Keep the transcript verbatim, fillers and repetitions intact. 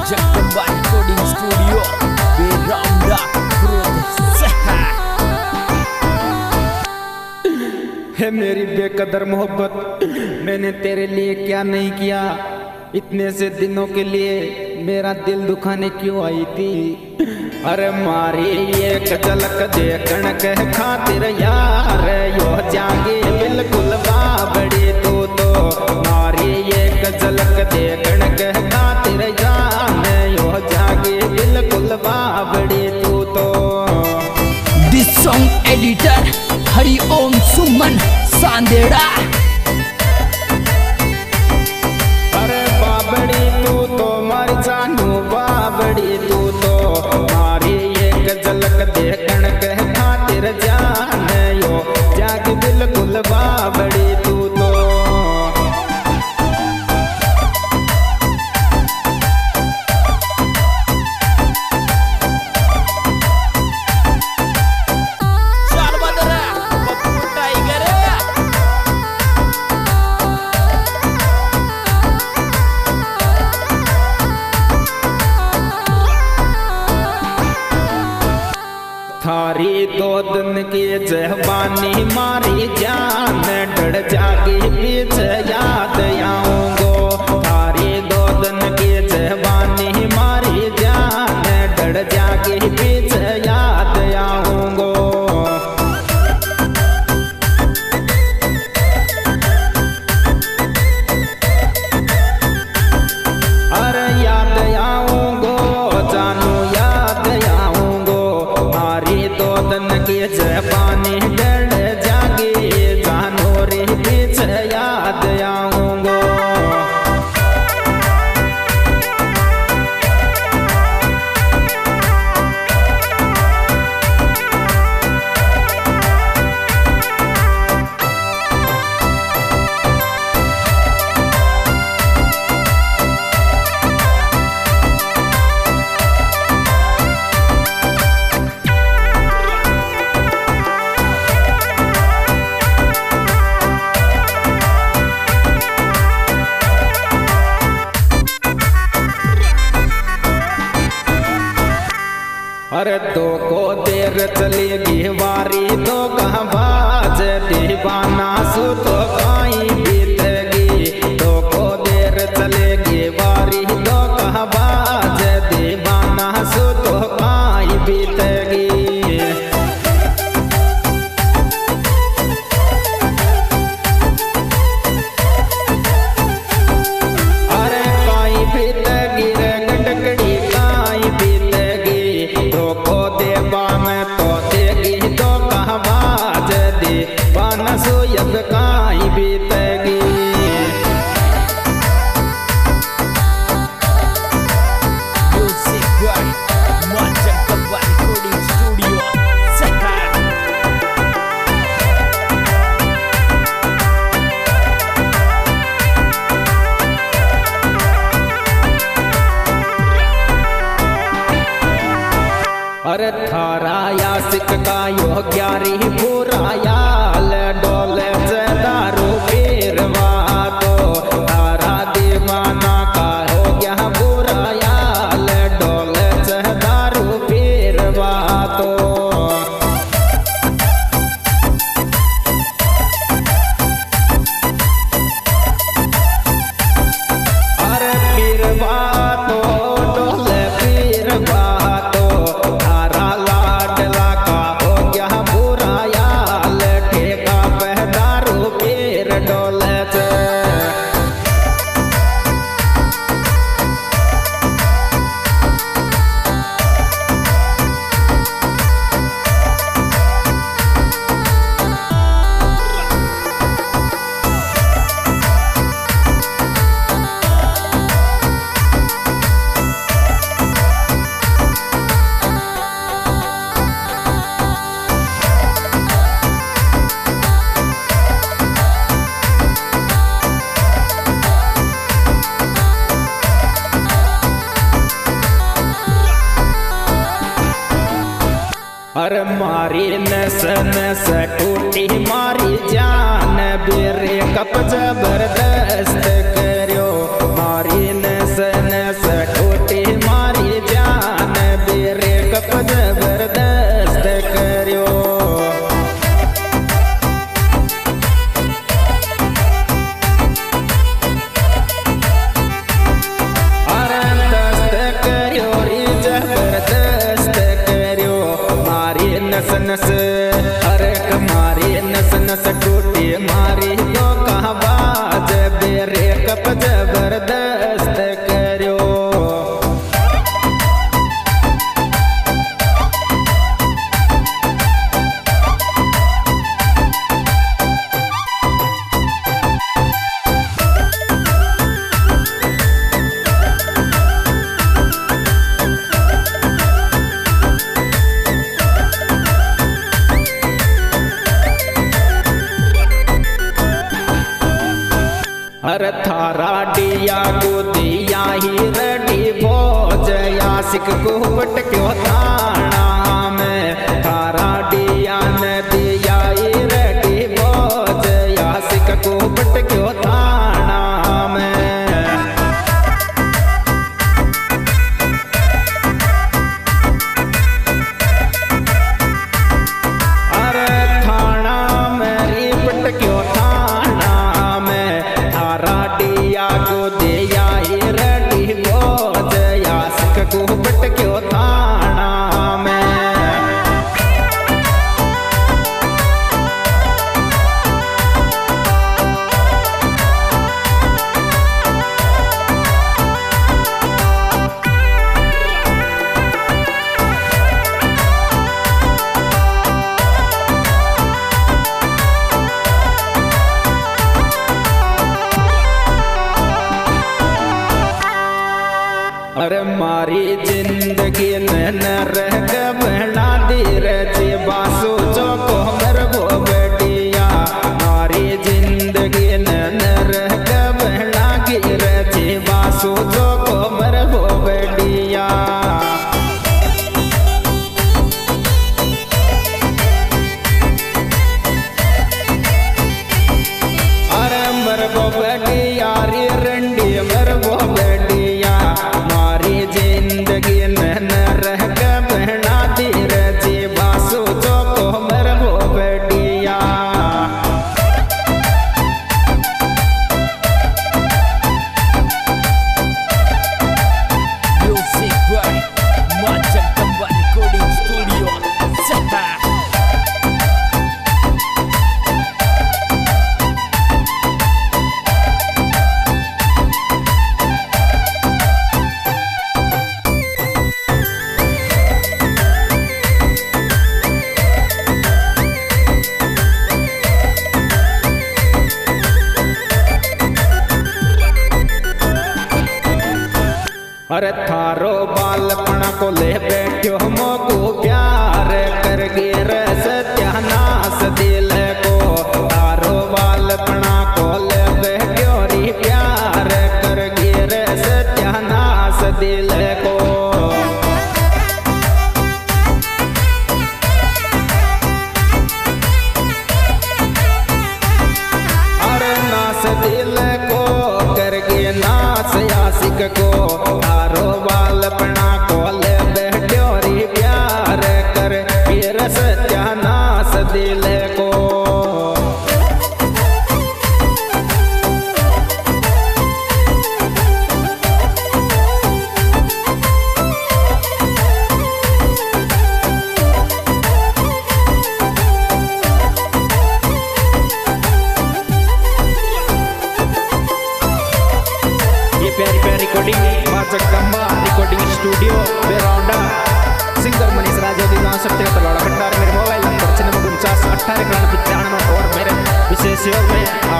Jagdamba recording studio बेरामदा है मेरी बेकदर मोहब्बत, मैंने तेरे लिए क्या नहीं किया। इतने से दिनों के लिए मेरा दिल दुखाने क्यों आई थी। अरे मारी एक झलक देखण के खातिर यार यो जागे बिल्कुल बाबड़ी तू तो। मारी एक झलक देखण के खातिर यार यो जागे बिल्कुल बाबड़ी तू तो। This song editor Hariom Suman Sandera. अरे बाबड़ी तू तो मर जानू बाबड़ी तू तो। मारी एक झलक देखण के खातिर जान यो जाग बिल्कुल बाबड़ी तू तो। थारी दो दिन की जहबानी मारी जान डर जागी पीछे याद आऊंगो। थारी दो दिन की जहबानी मारी जान डर जागी पीछे याद आऊंगो। अरे याद आऊंगो जानू याद आऊंगो। मारी दो दिन की जबानी डर जागी जानो रे पीछे याद आऊंगो। अरे दो को देर चलेगी वारी दो कहाँ बाज दीवाना सु तो काई बीतेगी। दो को देर चलेगी वारी दो कहाँ बाज दीवाना सु तो काई बीतेगी। अरे काई बीतेगी रे गटकड़ी काई बीतेगी। दो को देवा में तो देगी दो कहवाज दे बानसो यब काई बीतेगी। Music by Jagdamba recording studio Sahar. अरे थारा यासिक का यो ग्यारी पूरा याल डोले से दारू पीरवा तो। थारा दीवाना का हो गया बुरा याल डोले से दारू पीरवा तो। अरे पीरवा तो डोले पीरवा तो। थारा लाडला का हो गया बुरा याल ठेका पे दारू पीर डोले से। अरे मारी नस नस टूटी मारी जान बेरे कप जबरदस्त करो। मारी नस नस टूटी नस अरे कमारी नस नस टूटी मारी तो कहाँ बाज बेरे कप जबरदस्त करो। अरे थारा डिया को दिया ही रडी भोज यासिक को पट क्यों थाना में थारा डिया ने दिया ही रडी भोज यासिक को पट क्यों थाना में। अरे थाना मेरी पट क्यों थाना में डिया को दिया ही रडी भोज यासिक को पट क्यों थाना में। अरे मारी जिंदगी न रह बना दी रची बासु चौको मर वो बेटिया मारी जिंदगी न रह बना गी रची बासु चौको मर वो बेटिया। अरे मर वो बेटिया रे रंडी मर वो बेटिया जिंदगी न रह बहना दी रची बासु चौको मर वो बेटिया। Music by Macam Kembang Recording Studio. अरे थारो बालपना को ले बैठो मोको प्यार कर गिर सत्यानाश दिल को थारो बालपना को ले बैठो री प्यार कर गिर सत्यानाश दिल को। अरे नाश दिल को कर गे नाश यासिक को थारो बालपना को ले बैठो री प्यार कर गिर सत्यानाश दिल को। प्यारी प्यारी रिकॉर्डिंग माचक कम्बा recording studio Beraunda singer Manish Rajauri गाँव सत्य तलवाड़ा खट्टार। मेरे मोबाइल नंबर छियानवे उनचास अट्ठारह पचानवे और मेरे विशेष योग में